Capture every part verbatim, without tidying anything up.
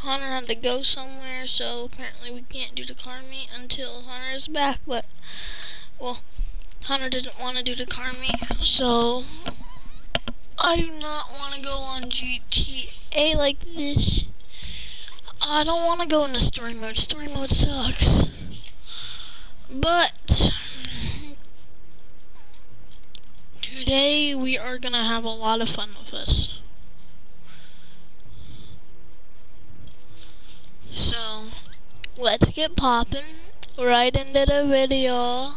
Hunter had to go somewhere, so apparently we can't do the car meet until Hunter is back, but, well, Hunter didn't want to do the car meet, so I do not want to go on G T A like this. I don't want to go into story mode. Story mode sucks. But today we are going to have a lot of fun with this. So, let's get popping right into the video.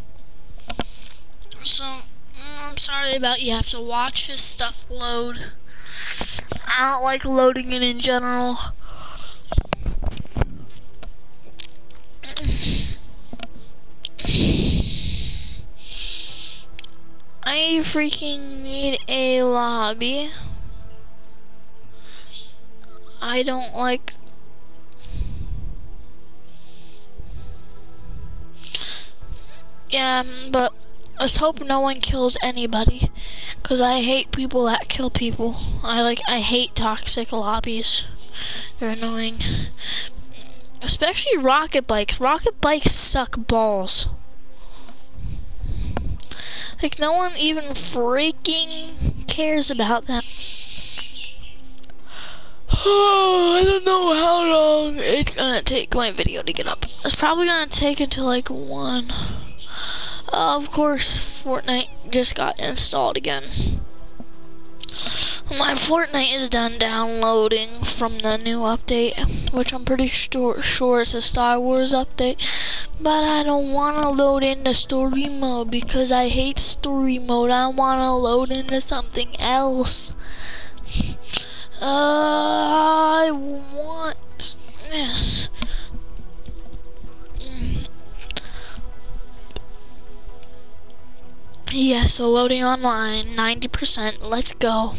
So, I'm sorry about you have to watch this stuff load. I don't like loading it in general. I freaking need a lobby. I don't like... Yeah, but let's hope no one kills anybody, cause I hate people that kill people. I like, I hate toxic lobbies. They're annoying. Especially rocket bikes. Rocket bikes suck balls. Like, no one even freaking cares about them. Oh, I don't know how long it's gonna take my video to get up. It's probably gonna take until like one. Uh, of course, Fortnite just got installed again. My Fortnite is done downloading from the new update, which I'm pretty sure, sure it's a Star Wars update. But I don't want to load into story mode because I hate story mode. I want to load into something else. Uh, I want this. Yeah, so loading online, ninety percent, let's go.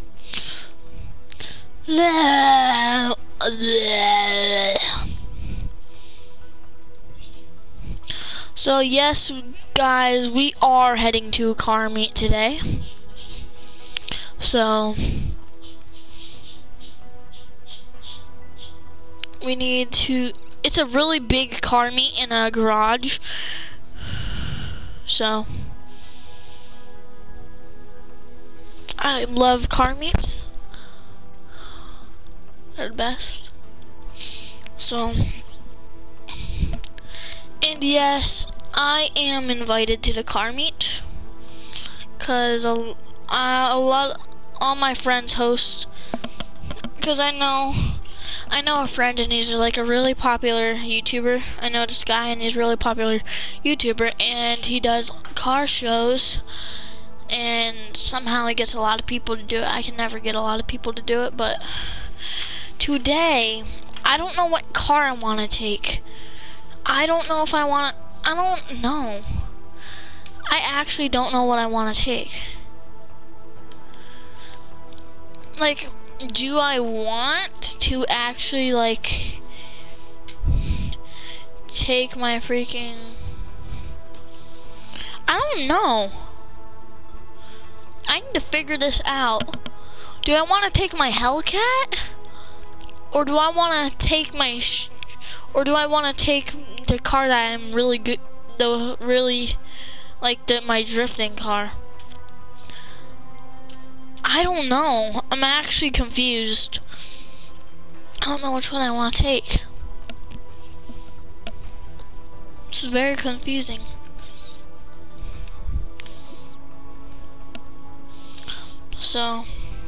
So yes, guys, we are heading to a car meet today. So, we need to, it's a really big car meet in a garage. So, I love car meets. They're the best. So, and yes, I am invited to the car meet, cause a, uh, a lot, all my friends host. Cause I know, I know a friend, and he's like a really popular YouTuber. I know this guy, and he's a really popular YouTuber, and he does car shows. And somehow he gets a lot of people to do it. I can never get a lot of people to do it, but today, I don't know what car I want to take. I don't know if I want to, I don't know. I actually don't know what I want to take. Like, do I want to actually, like, take my freaking, I don't know. I need to figure this out. Do I want to take my Hellcat? Or do I want to take my, sh or do I want to take the car that I'm really good, the really, like the, my drifting car? I don't know. I'm actually confused. I don't know which one I want to take. This is very confusing. So,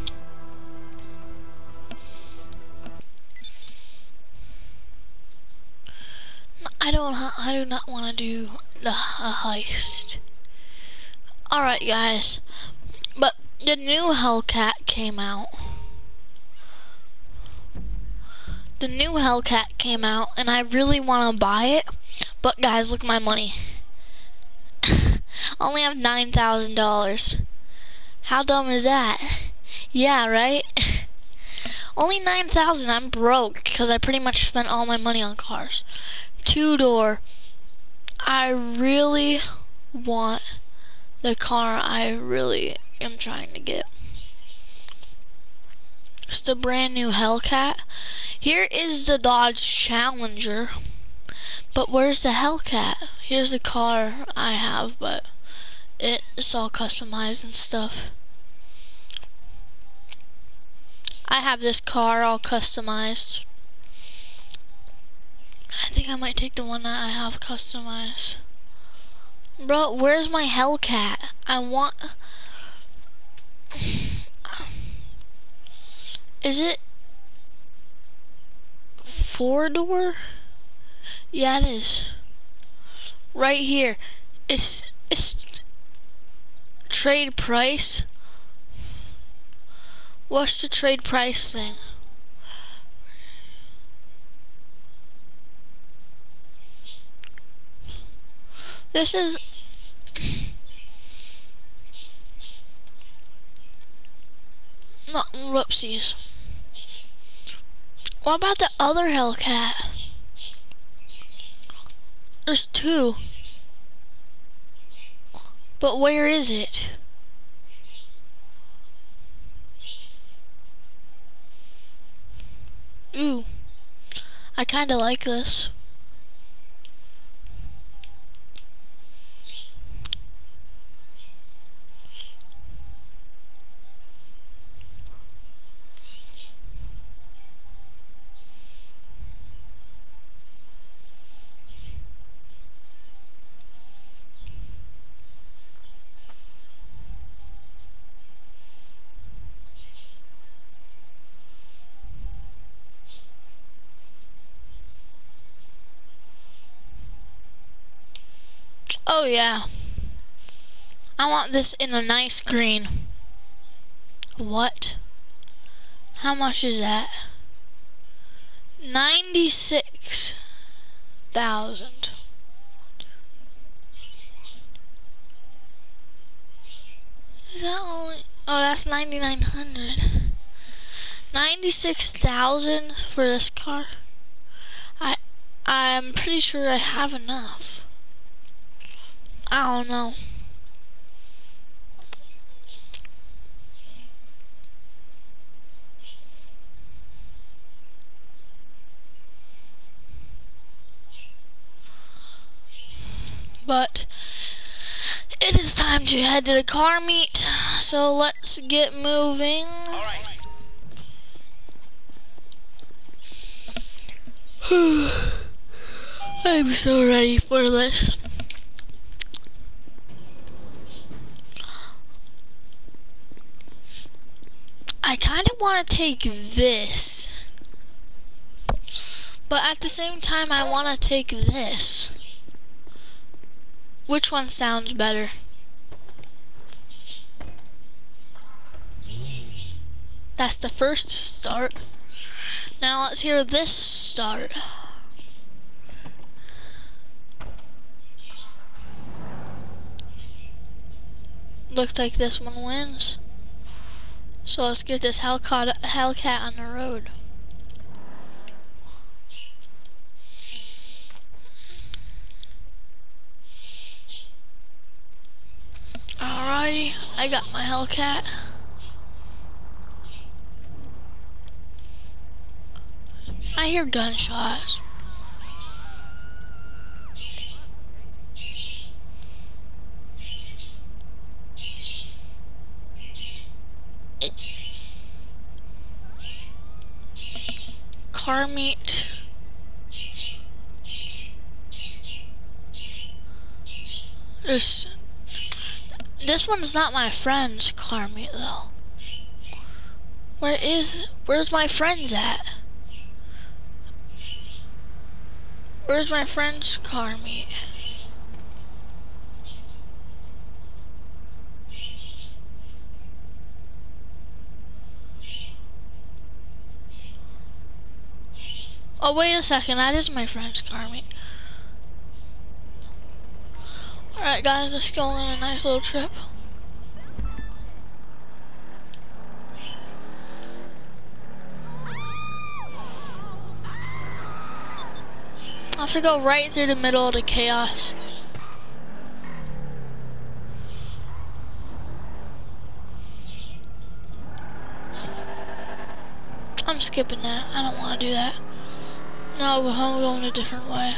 I don't, I do not want to do the uh, heist. Alright guys, but the new Hellcat came out. The new Hellcat came out, and I really want to buy it, but guys, look at my money. I only have nine thousand dollars. How dumb is that? Yeah, right? Only nine thousand, I'm broke, because I pretty much spent all my money on cars. Two-door. I really want the car I really am trying to get. It's the brand new Hellcat, Here is the Dodge Challenger, but where's the Hellcat? Here's the car I have, but it's all customized and stuff. I have this car all customized. I think I might take the one that I have customized. Bro, where's my Hellcat? I want... Is it four door? Yeah, it is. Right here. It's it's trade price. What's the trade price thing? This is not whoopsies. What about the other Hellcat? There's two. But where is it? Ooh. I kinda like this. Oh yeah. I want this in a nice green. What? How much is that? ninety-six thousand. Is that only? Oh, that's ninety-nine hundred. ninety-six thousand for this car. I I'm pretty sure I have enough. I don't know. But it is time to head to the car meet, so let's get moving. All right. I'm so ready for this. I kind of want to take this, but at the same time I want to take this. Which one sounds better? That's the first start. Now let's hear this start. Looks like this one wins. So let's get this Hellcat, Hellcat on the road. Alrighty, I got my Hellcat. I hear gunshots. Car meet. There's, this one's not my friend's car meet though. Where is, where's my friends at? Where's my friend's car meet? Oh, wait a second, that is my friend's car meet. Alright guys, let's go on a nice little trip. I have to go right through the middle of the chaos. I'm I'm skipping that. I don't want to do that. No, I'm going a different way.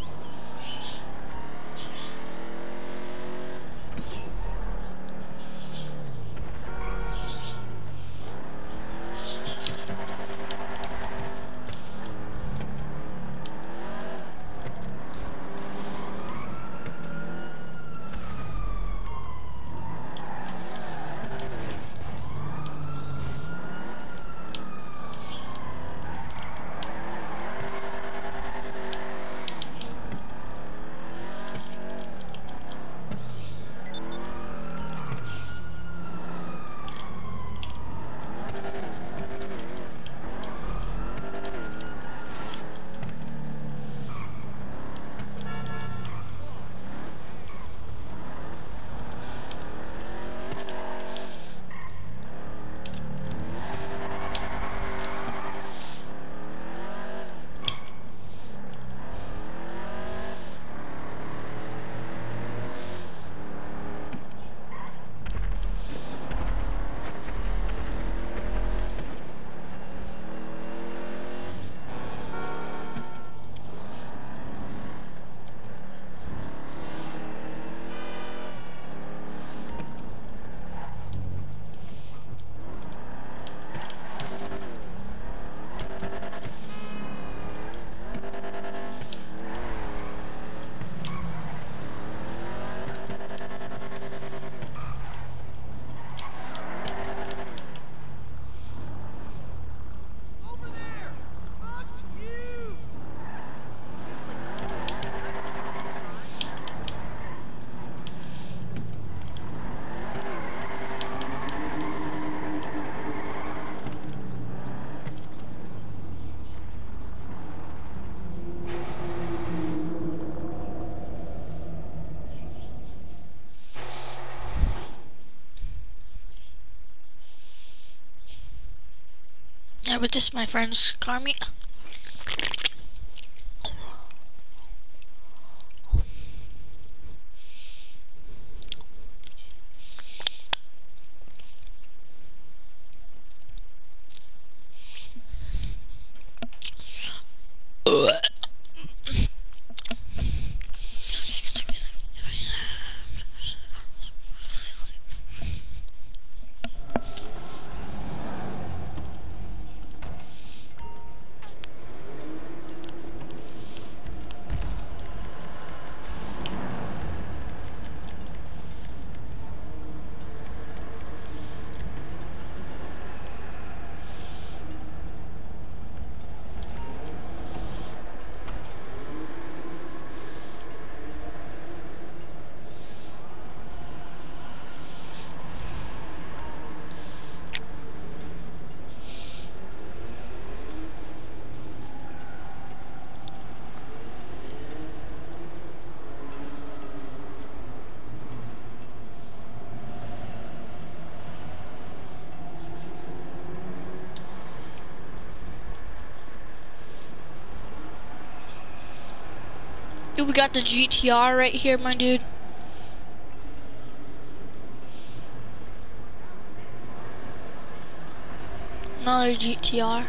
Yeah, but this is my friend's car meet. Dude, we got the G T R right here, my dude. Another G T R.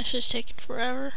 This is taking forever.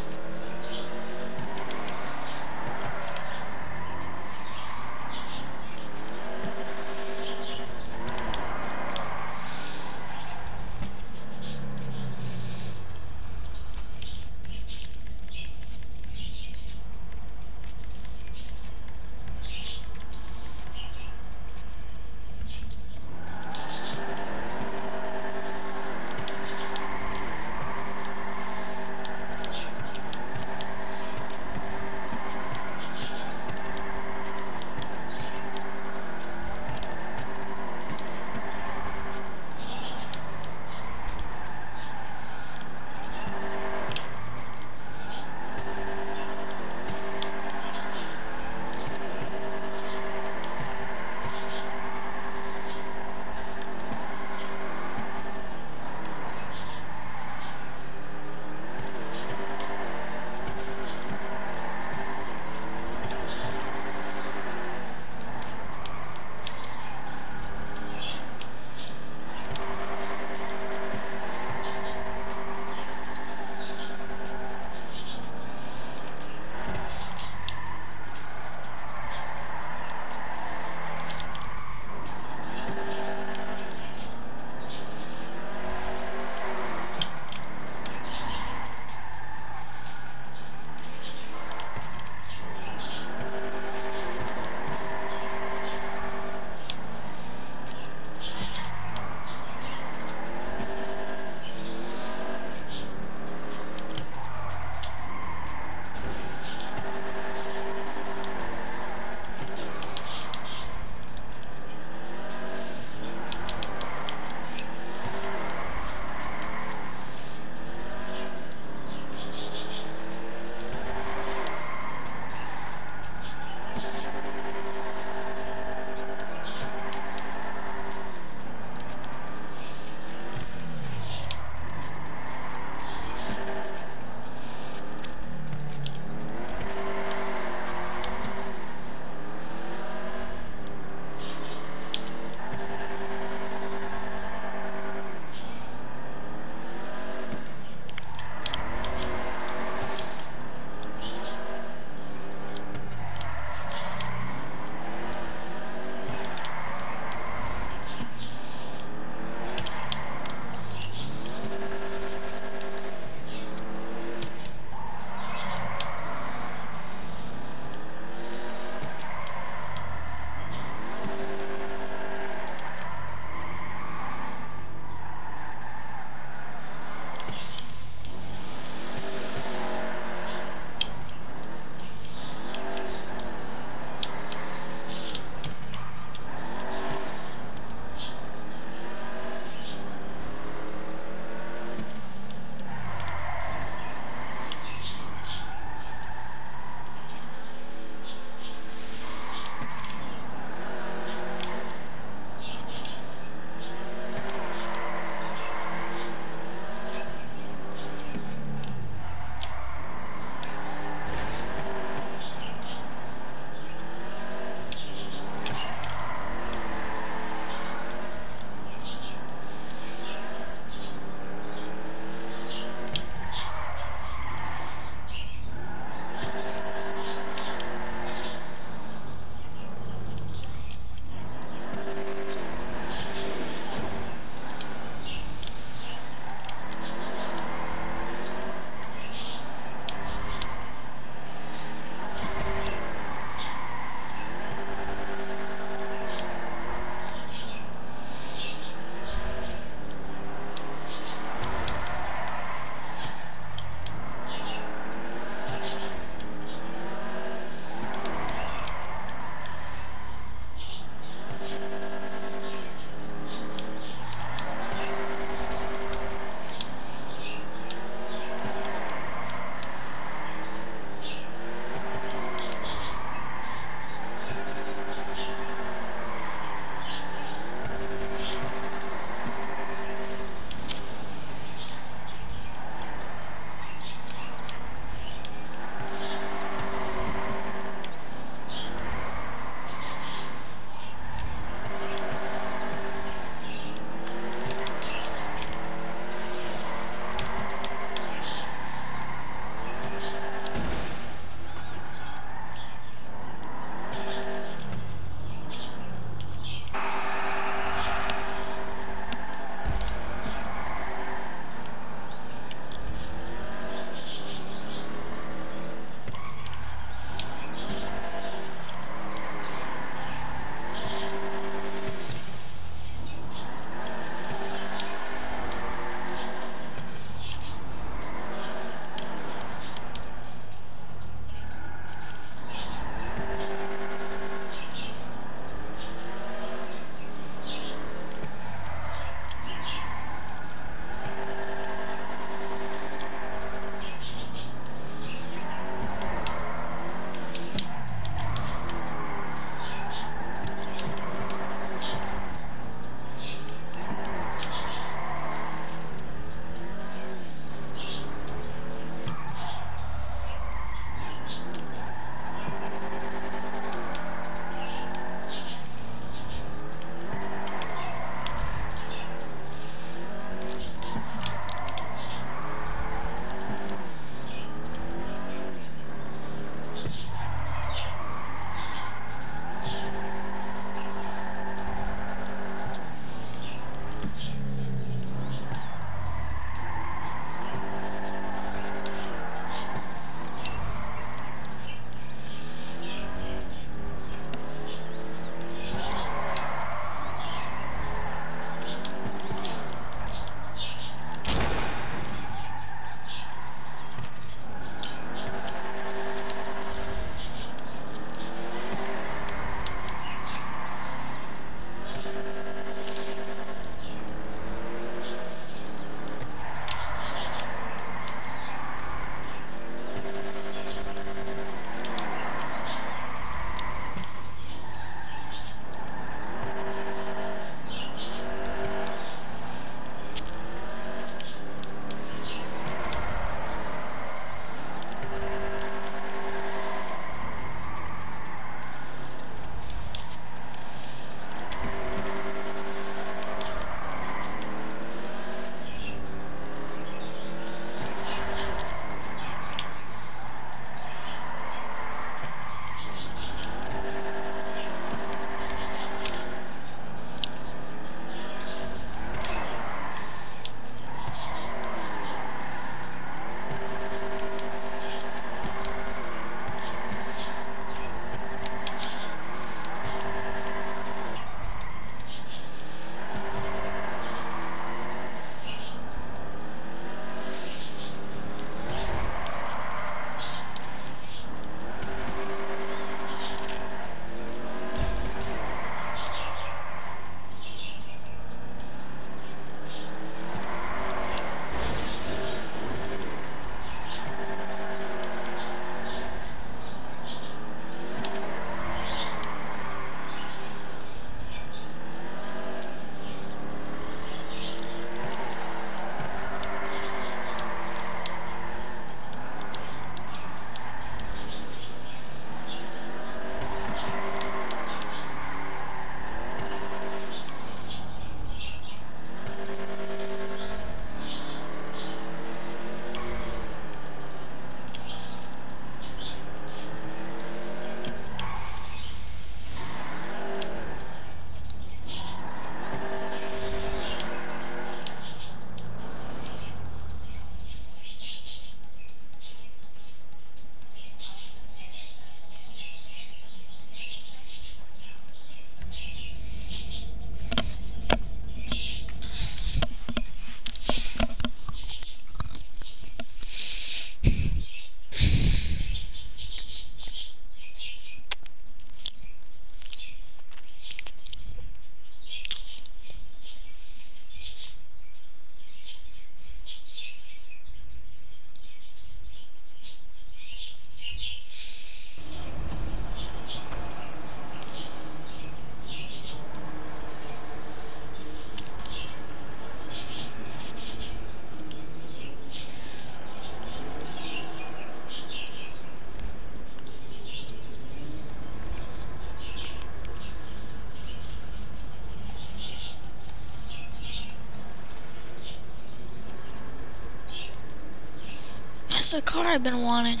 is the car I've been wanting.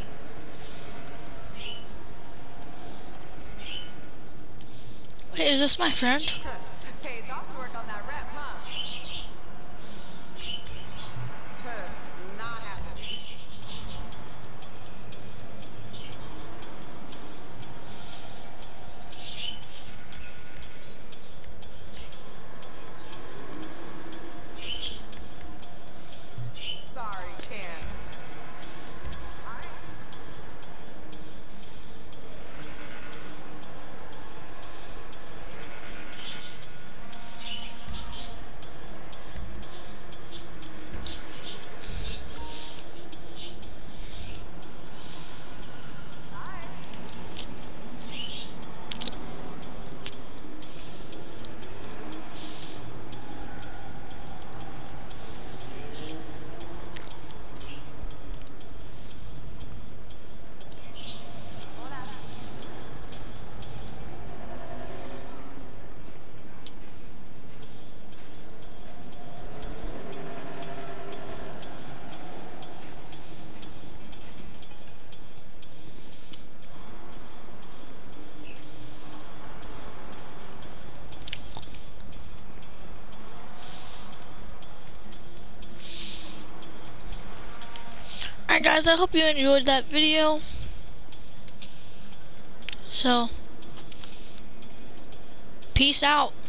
Wait, is this my friend? Pays off to work on that rep, huh? Not happening. Sorry, Chan. Alright guys, I hope you enjoyed that video. So, peace out.